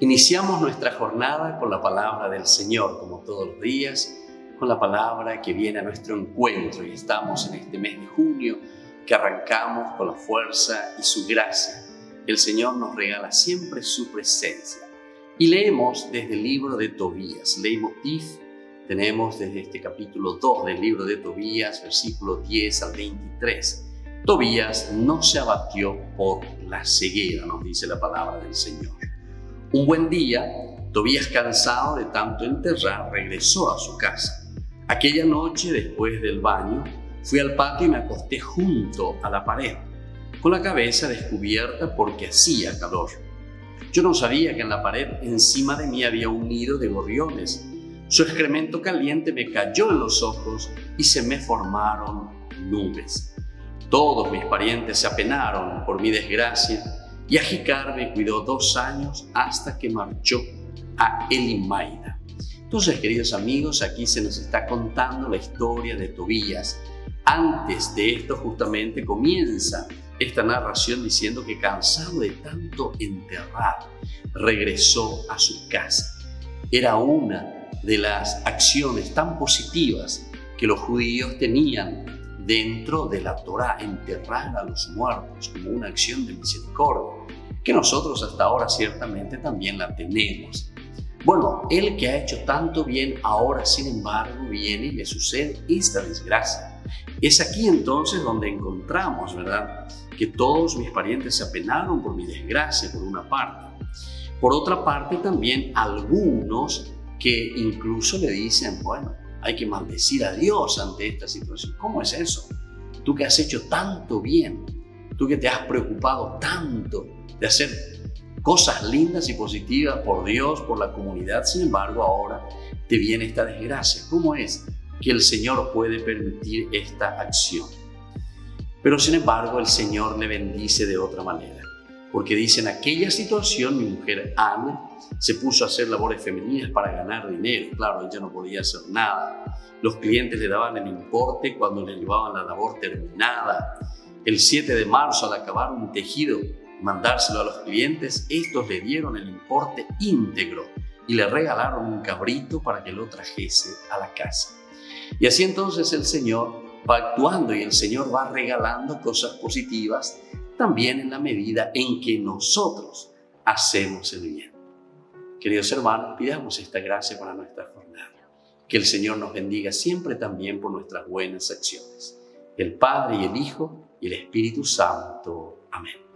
Iniciamos nuestra jornada con la palabra del Señor, como todos los días, con la palabra que viene a nuestro encuentro, y estamos en este mes de junio que arrancamos con la fuerza y su gracia. El Señor nos regala siempre su presencia. Y leemos desde el libro de Tobías, leitmotiv. Tenemos desde este capítulo 2 del libro de Tobías, versículos 10 al 23. Tobías no se abatió por la ceguera, nos dice la palabra del Señor. Un buen día, Tobías, cansado de tanto enterrar, regresó a su casa. Aquella noche, después del baño, fui al patio y me acosté junto a la pared, con la cabeza descubierta porque hacía calor. Yo no sabía que en la pared encima de mí había un nido de gorriones. Su excremento caliente me cayó en los ojos y se me formaron nubes. Todos mis parientes se apenaron por mi desgracia, y Ajicar me cuidó 2 años hasta que marchó a Elimaida. Entonces, queridos amigos, aquí se nos está contando la historia de Tobías. Antes de esto, justamente, comienza esta narración diciendo que, cansado de tanto enterrar, regresó a su casa. Era una de las acciones tan positivas que los judíos tenían dentro de la Torá, enterrar a los muertos como una acción de misericordia, que nosotros hasta ahora ciertamente también la tenemos. Bueno, él que ha hecho tanto bien, ahora sin embargo viene y le sucede esta desgracia. Es aquí entonces donde encontramos, ¿verdad?, que todos mis parientes se apenaron por mi desgracia, por una parte. Por otra parte, también algunos que incluso le dicen, bueno, hay que maldecir a Dios ante esta situación. ¿Cómo es eso? Tú que has hecho tanto bien, tú que te has preocupado tanto de hacer cosas lindas y positivas por Dios, por la comunidad, sin embargo ahora te viene esta desgracia. ¿Cómo es que el Señor puede permitir esta acción? Pero sin embargo el Señor le bendice de otra manera, porque dice: en aquella situación mi mujer Ana se puso a hacer labores femeninas para ganar dinero. Claro, ella no podía hacer nada. Los clientes le daban el importe cuando le llevaban la labor terminada. El 7 de marzo, al acabar un tejido, mandárselo a los clientes, estos le dieron el importe íntegro y le regalaron un cabrito para que lo trajese a la casa. Y así entonces el Señor va actuando, y el Señor va regalando cosas positivas también en la medida en que nosotros hacemos el bien. Queridos hermanos, pidamos esta gracia para nuestra jornada. Que el Señor nos bendiga siempre también por nuestras buenas acciones. El Padre y el Hijo y el Espíritu Santo. Amén.